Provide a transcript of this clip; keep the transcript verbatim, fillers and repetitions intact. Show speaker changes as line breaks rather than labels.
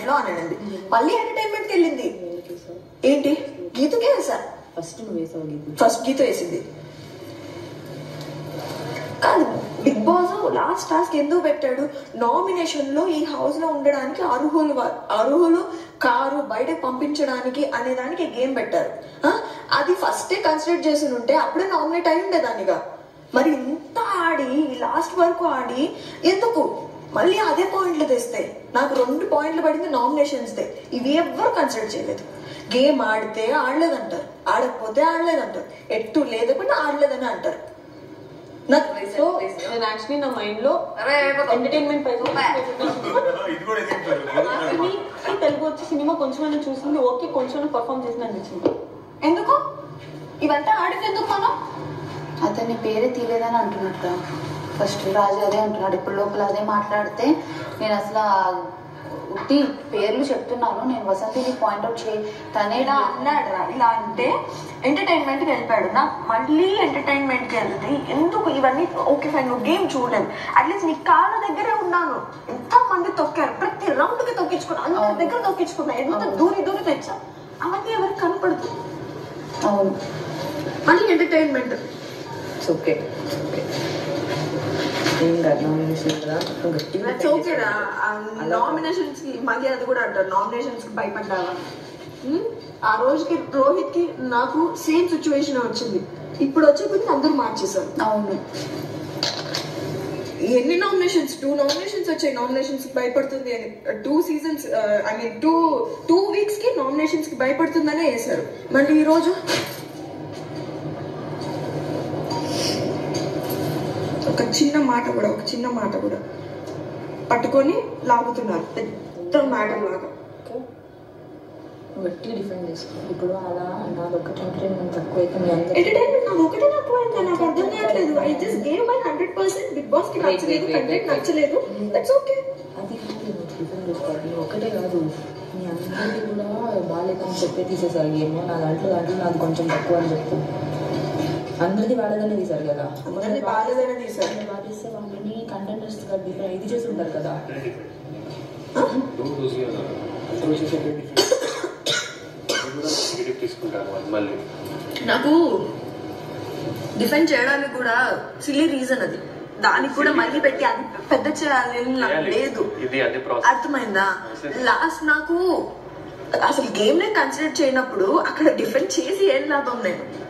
లో అని అనింది. మళ్ళీ ఎంటర్టైన్మెంట్ కి వెళ్ళింది. ఏంటి గీతకే వేసా.
ఫస్ట్ నువ్వు వేసావు,
ఫస్ట్ గీత వేసింది. కాదు, బిగ్ బాస్ లాస్ట్ టాస్క్ ఎందుకు పెట్టాడు? నామినేషన్ లో ఈ హౌస్ లో ఉండడానికి అర్హులు అర్హులు కారు బయటకు పంపించడానికి అనే దానికి గేమ్ పెట్టారు. అది ఫస్టే కన్సిడర్ చేసి ఉంటే అప్పుడే నామినేట్ అయి ఉండేదానిగా. మరి ఇంత ఆడి లాస్ట్ వరకు ఆడి ఎందుకు మళ్ళీ అదే పాయింట్లు తెస్తే? నాకు రెండు పాయింట్లు పడింది నామినేషన్స్ దే. ఇవి ఎవ్వరు కన్సిడర్ చేయలేదు. గేమ్ ఆడితే ఆడలేదంటారు, ఆడకపోతే ఆడలేదంటారు, ఎట్టు లేదకుండా ఆడలేదని అంటారు.
సో నేను యాక్చువల్లీ నా మైండ్ లో ఎంటర్టైన్మెంట్ తెలుగు వచ్చి సినిమా కొంచెం చూసింది, ఓకే కొంచెం పర్ఫార్మ్ చేసిన అనిపించింది.
ఎందుకు ఇవంతా ఆడింది? ఎందుకు మనం
అతని పేరే తీయలేదని అంటున్నట్టు ఫస్ట్ రాజు అదే అంటున్నాడు. ఇప్పుడు లోపల అదే మాట్లాడితే నేను అసలు ఉట్టి పేర్లు చెప్తున్నాను, నేను వసంతిని పాయింట్అవుట్ చేయి తనే
ఇలా అన్నాడు రా. ఇలా అంటే ఎంటర్టైన్మెంట్ కి వెళ్ళిపోయాడు. నా మళ్ళీ ఎంటర్టైన్మెంట్ కి వెళ్తే ఎందుకు ఇవన్నీ? ఓకే ఫైన్, నువ్వు గేమ్ చూడలేదు, అట్లీస్ట్ నీ కాళ్ళ దగ్గరే ఉన్నాను. ఎంత మంది తొక్కారు, ప్రతి రౌండ్ కి తొక్కించుకున్నా, అందరి దగ్గర తొక్కించుకున్నా, ఎంత దూరి దూరి తెచ్చా, అవన్నీ ఎవరికి కనపడుతుంది.
అవును,
మళ్ళీ ఎంటర్టైన్మెంట్
ఓకే
నామినేషన్స్ కి మళ్ళీ అది కూడా అంటారు, నామినేషన్స్ కి భయపడ్డావా? ఆ రోజుకి రోహిత్ కి నాకు సేమ్ సిచ్యువేషన్ వచ్చింది. ఇప్పుడు వచ్చే కొద్ది అందరూ మార్చేశారు.
అవును,
ఎన్ని నామినేషన్స్, టూ నామినేషన్స్ వచ్చాయి. నామినేషన్స్ కి భయపడుతుంది అని two seasons I mean two two weeks కి నామినేషన్స్ కి భయపడుతుందనే వేశారు. మళ్ళీ ఈ రోజు ఒక చిన్న మాట కూడా ఒక చిన్న మాట కూడా పట్టుకొని లాగుతున్నారు, పెద్ద మ్యాటర్ లాగా.
గట్టిగా డిఫెండ్ చేసుకో. ఇప్పుడు అలా నాది ఒకటి ఎంటర్టైన్మెంట్ తక్కువైతే మీ అందరూ
ఎంటర్టైన్మెంట్ నాకు ఒకటే తక్కువైందా? నాకు అర్థం కావట్లేదు. I just gave my hundred percent. Bigg Boss కి నచ్చలేదు, కంటెంట్ నచ్చలేదు, దట్స్ ఓకే.
అది కాదు డిఫెండ్ చేసుకోవాలి. ఒకటే కాదు, మీ అందరికీ కూడా బాగాలేదని చెప్పే తీసేసారు ఏమో. నా దాంట్లో దాంట్లో నాది కొంచెం తక్కువ అని చెప్పు. అందరిది బాగాలేదనే తీసారు కదా,
అందరిది బాగాలేదనే తీసారు.
బాగా తీస్తే వాళ్ళని కంటెంటర్స్ డిఫరెంట్ ఇది చేసి ఉంటారు కదా.
నాకు డిఫెండ్ చేయడానికి కూడా సిల్లీ రీజన్ అది. దానికి కూడా మళ్ళీ పెట్టి అది పెద్ద చేయాలని నాకు లేదు. అర్థమైందా? లాస్ట్ నాకు అసలు గేమ్ నే కన్సిడర్ చేయనప్పుడు అక్కడ డిఫెండ్ చేసి ఏం లాభం? నేను